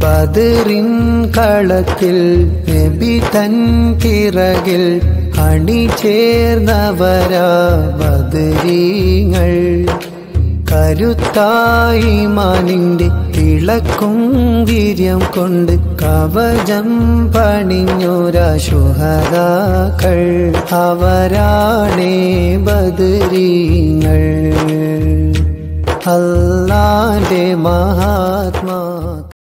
ബദറിൻ കളത്തിൽ നബി തൻ പിറകിൽ അണിചേർന്നവരാ ബദരീങ്ങൾ. കരുത്തായി മാനിന്റെ തിളക്കും വീര്യം കൊണ്ട് കവചം പണിഞ്ഞൊരാ ശുഹദാക്കൾ. അവരാണേ ബദരീങ്ങൾ. അല്ലാന്റെ മഹാ